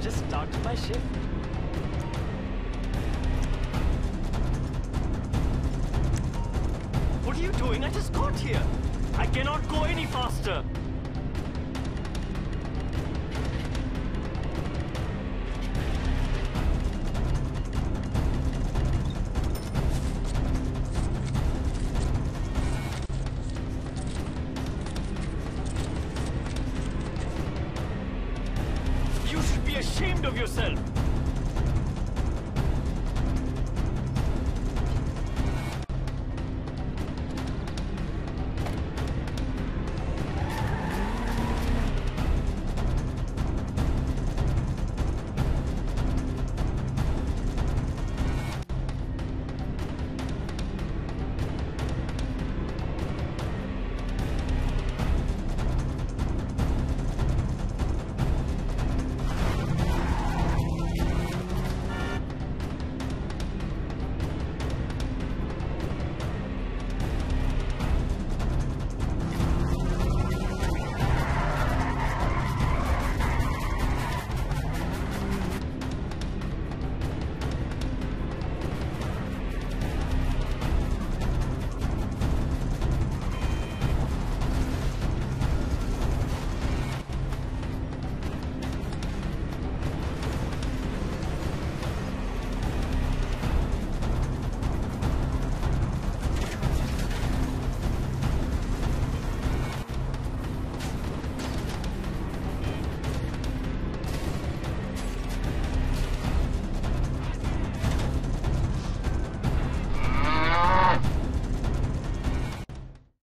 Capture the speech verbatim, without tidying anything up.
just started my shift. What are you doing? I just got here. I cannot go any faster. You should be ashamed of yourself.